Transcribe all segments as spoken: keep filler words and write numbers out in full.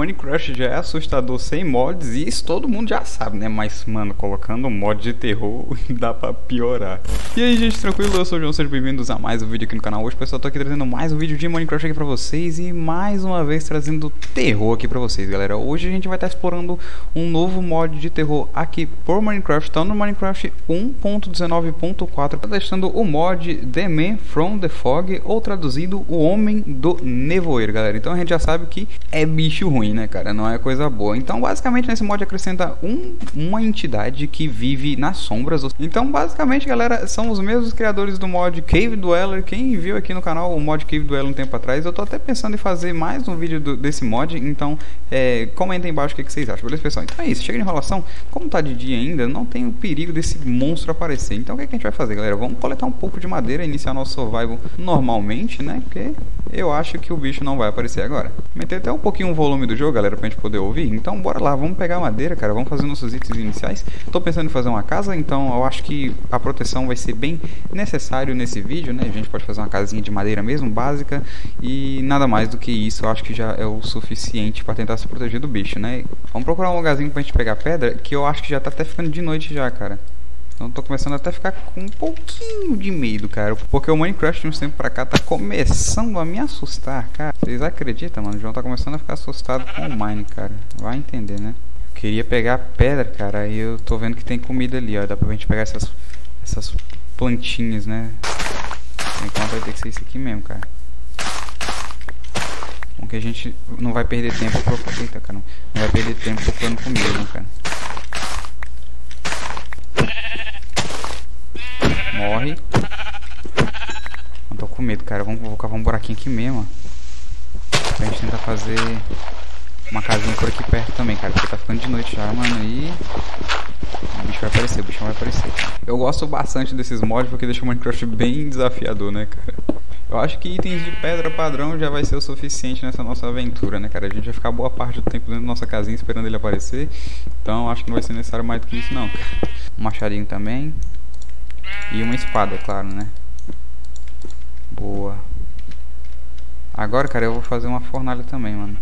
Minecraft já é assustador sem mods e isso todo mundo já sabe, né? Mas, mano, colocando um mod de terror dá pra piorar. E aí, gente, tranquilo? Eu sou o João, sejam bem-vindos a mais um vídeo aqui no canal. Hoje, pessoal, tô aqui trazendo mais um vídeo de Minecraft aqui pra vocês e mais uma vez trazendo terror aqui pra vocês, galera. Hoje a gente vai estar explorando um novo mod de terror aqui por Minecraft. Tá no Minecraft um ponto dezenove ponto quatro, tá testando o mod The Man from the Fog, ou traduzido, o Homem do Nevoeiro, galera. Então a gente já sabe que é bicho ruim, né, cara? Não é coisa boa. Então, basicamente, nesse mod acrescenta um, uma entidade que vive nas sombras. Então, basicamente, galera, são os mesmos criadores do mod Cave Dweller. Quem viu aqui no canal o mod Cave Dweller um tempo atrás, eu tô até pensando em fazer mais um vídeo do, desse mod. Então, é, comentem embaixo o que, que vocês acham, beleza, pessoal? Então é isso, chega de enrolação. Como tá de dia ainda, não tem o perigo desse monstro aparecer. Então, o que, que a gente vai fazer, galera? Vamos coletar um pouco de madeira e iniciar nosso survival normalmente, né? Porque eu acho que o bicho não vai aparecer agora. Aumentei até um pouquinho o volume do jogo, galera, pra gente poder ouvir. Então bora lá, vamos pegar madeira, cara. Vamos fazer nossos itens iniciais. Tô pensando em fazer uma casa, então eu acho que a proteção vai ser bem necessário nesse vídeo, né? A gente pode fazer uma casinha de madeira mesmo, básica. E nada mais do que isso, eu acho que já é o suficiente pra tentar se proteger do bicho, né? Vamos procurar um lugarzinho pra gente pegar pedra, que eu acho que já tá até ficando de noite já, cara. Então tô começando até a ficar com um pouquinho de medo, cara. Porque o Minecraft de uns tempos pra cá tá começando a me assustar, cara. Vocês acreditam, mano? O João tá começando a ficar assustado com o Mine, cara. Vai entender, né? Queria pegar pedra, cara. Aí eu tô vendo que tem comida ali, ó. Dá pra gente pegar essas, essas plantinhas, né? Então vai ter que ser isso aqui mesmo, cara. Porque a gente não vai perder tempo procurando... Eita, cara. Não vai perder tempo procurando comida, né, cara? Morre. Não tô com medo, cara. Vamos colocar um buraquinho aqui mesmo, ó. Pra gente tentar fazer uma casinha por aqui perto também, cara. Porque tá ficando de noite já, mano. E o bicho vai aparecer, o bicho vai aparecer. Eu gosto bastante desses mods porque deixa o Minecraft bem desafiador, né, cara? Eu acho que itens de pedra padrão já vai ser o suficiente nessa nossa aventura, né, cara? A gente vai ficar boa parte do tempo dentro da nossa casinha esperando ele aparecer. Então acho que não vai ser necessário mais do que isso, não, cara. Um machadinho também. E uma espada, é claro, né? Boa. Agora, cara, eu vou fazer uma fornalha também, mano.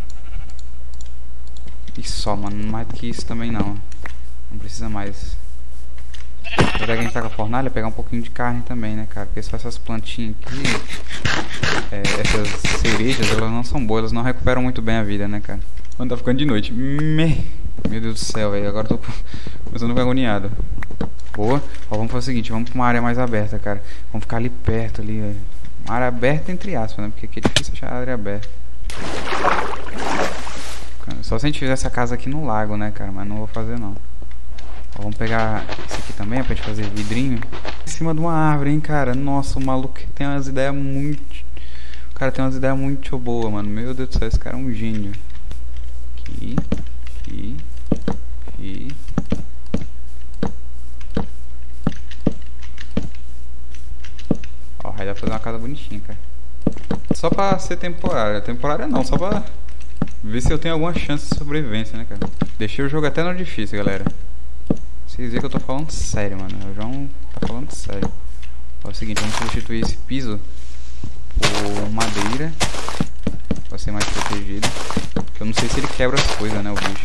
E só, mano. Mais do que isso também não. Não precisa mais. Já que a gente tá com a fornalha, pegar um pouquinho de carne também, né, cara? Porque só essas plantinhas aqui, é, essas cerejas, elas não são boas. Elas não recuperam muito bem a vida, né, cara? Mano, tá ficando de noite. Me... Meu Deus do céu, velho. Agora eu tô começando a ficar agoniado. Boa. Ó, vamos fazer o seguinte, vamos pra uma área mais aberta, cara. Vamos ficar ali perto, ali, velho. Uma área aberta entre aspas, né? Porque aqui é difícil achar a área aberta. Só se a gente fizer essa casa aqui no lago, né, cara? Mas não vou fazer, não. Ó, vamos pegar esse aqui também, pra gente fazer vidrinho. Em cima de uma árvore, hein, cara? Nossa, o maluco tem umas ideias muito... O cara tem umas ideias muito boas, mano. Meu Deus do céu, esse cara é um gênio. Aqui, aqui, aqui... Aí dá pra fazer uma casa bonitinha, cara. Só pra ser temporária. Temporária não, só pra ver se eu tenho alguma chance de sobrevivência, né, cara? Deixei o jogo até no difícil, galera. Vocês veem que eu tô falando sério, mano. O João tá falando sério. É o seguinte, vamos substituir esse piso por madeira pra ser mais protegido. Porque eu não sei se ele quebra as coisas, né, o bicho.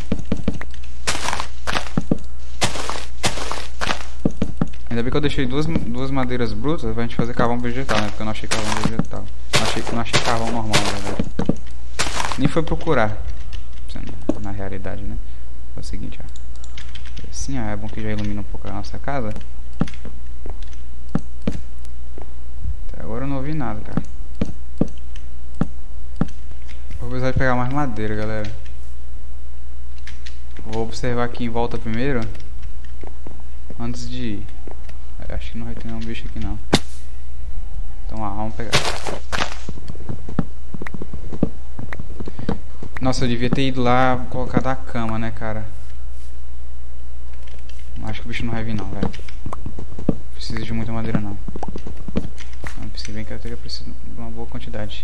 Ainda bem que eu deixei duas, duas madeiras brutas pra gente fazer carvão vegetal, né? Porque eu não achei carvão vegetal. Não achei, não achei carvão normal, né? Nem foi procurar. Na realidade, né? É o seguinte, ó. Assim, ó. É bom que já ilumina um pouco a nossa casa. Até agora eu não ouvi nada, cara. Vou precisar de pegar mais madeira, galera. Vou observar aqui em volta primeiro. Antes de ir. Acho que não vai ter nenhum bicho aqui não. Então lá, vamos pegar. Nossa, eu devia ter ido lá colocar da cama, né, cara? Acho que o bicho não vai vir não, velho. Precisa de muita madeira não. Não precisa, bem que eu teria preciso de uma boa quantidade.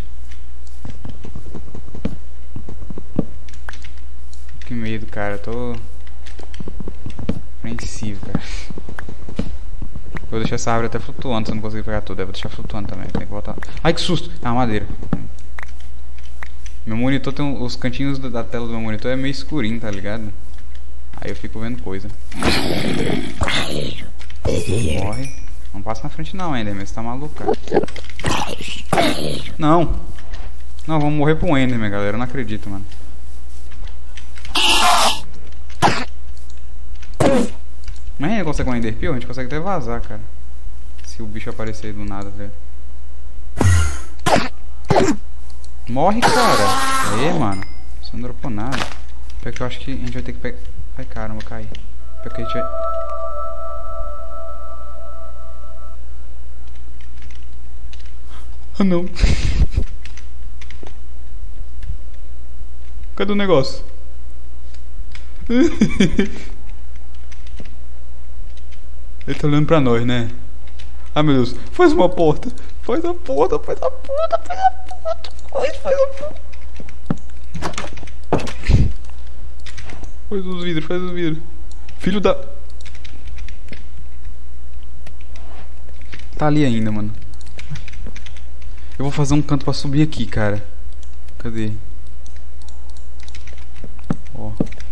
Que medo, cara. Eu tô apreensivo, cara. Vou deixar essa árvore até flutuando se eu não conseguir pegar tudo. Eu vou deixar flutuando também. Tem que voltar. Ai, que susto! Ah, madeira. Meu monitor tem um, os cantinhos da tela do meu monitor é meio escurinho, tá ligado? Aí eu fico vendo coisa. Morre. Não passa na frente não, Enderman, você tá maluco, cara. Não. Não, vamos morrer pro Enderman, galera. Eu não acredito, mano. Mas a gente consegue um Ender Pearl? A gente consegue até vazar, cara. Se o bicho aparecer do nada, velho. Morre, cara. Aê, mano. Você não dropou nada. Pior que eu acho que a gente vai ter que pegar... Ai, caramba, caí. Pior que a gente vai... Ah, não. Cadê o negócio? Ele tá olhando pra nós, né? Ah, meu Deus. Faz uma porta. Faz a porta, faz a porta, faz a porta. Faz, faz a porta. Faz os vidros, faz os vidros. Filho da... Tá ali ainda, mano. Eu vou fazer um canto pra subir aqui, cara. Cadê? Ó.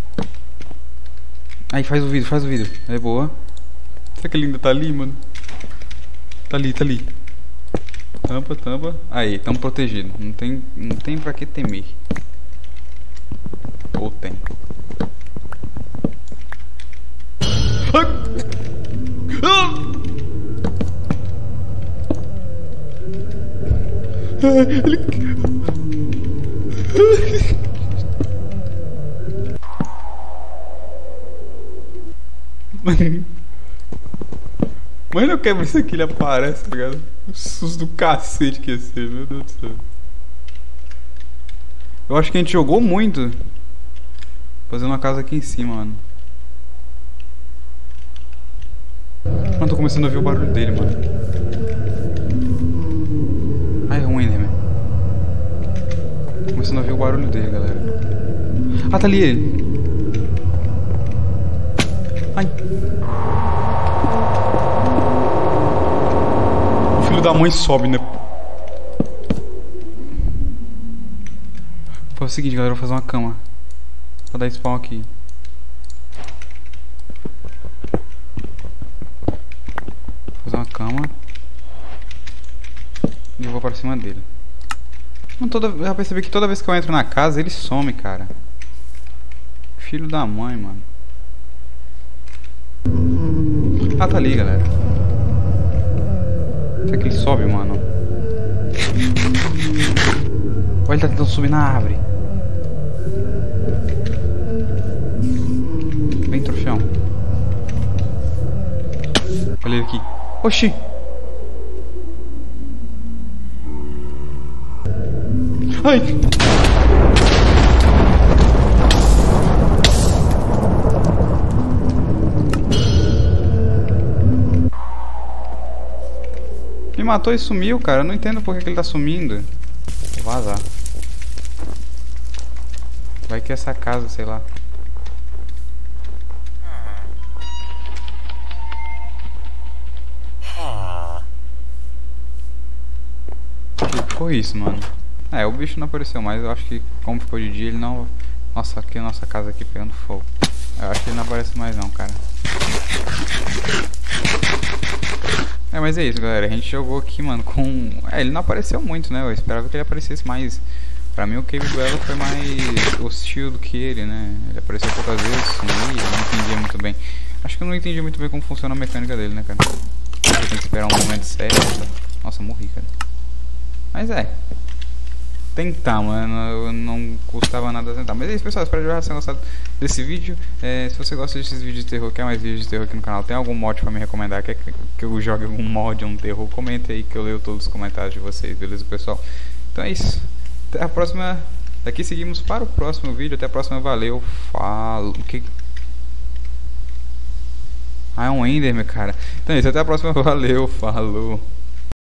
Aí, faz o vidro, faz o vidro. É boa. Será que ele ainda tá ali, mano? Tá ali, tá ali. Tampa, tampa. Aí, tamo protegido. Não tem, não tem pra que temer. Ou tem. Ah! Ah! Ele... Mas não quer ver se aqui ele aparece, tá ligado? O susto do cacete que ia ser, meu Deus do céu. Eu acho que a gente jogou muito fazendo uma casa aqui em cima, mano. Mano, tô começando a ouvir o barulho dele, mano. Ai, é um Enderman. Tô começando a ouvir o barulho dele, galera. Ah, tá ali ele. Ai. O filho da mãe sobe, né? Vou fazer o seguinte, galera. Eu vou fazer uma cama pra dar spawn aqui. Vou fazer uma cama e eu vou pra cima dele. Não, toda, eu já percebi que toda vez que eu entro na casa ele some, cara. Filho da mãe, mano. Ah, tá ali, galera. Será que ele sobe, mano? Olha, ele tá tentando subir na árvore. Vem, troféu. Olha ele aqui. Oxi! Ai! Me matou e sumiu, cara. Eu não entendo por que, que ele tá sumindo. Vou vazar. Vai que é essa casa, sei lá. Que foi isso, mano? É, o bicho não apareceu mais. Eu acho que como ficou de dia ele não... Nossa, aqui a nossa casa aqui pegando fogo. Eu acho que ele não aparece mais não, cara. É, mas é isso, galera. A gente jogou aqui, mano, com... É, ele não apareceu muito, né? Eu esperava que ele aparecesse mais... Pra mim o Cave Dweller foi mais hostil do que ele, né? Ele apareceu poucas vezes, sumiu, eu não entendia muito bem. Acho que eu não entendi muito bem como funciona a mecânica dele, né, cara? Você tem que esperar um momento certo. Nossa, morri, cara. Mas é... Tentar, mano, não custava nada tentar. Mas é isso, pessoal, espero que vocês tenham gostado desse vídeo. É, se você gosta desses vídeos de terror, quer mais vídeos de terror aqui no canal, tem algum mod pra me recomendar, quer que eu jogue algum mod, um terror, comenta aí que eu leio todos os comentários de vocês, beleza, pessoal? Então é isso, até a próxima, daqui seguimos para o próximo vídeo, até a próxima, valeu, falo, que... Ah, é um Enderman, cara. Então é isso, até a próxima, valeu, falou.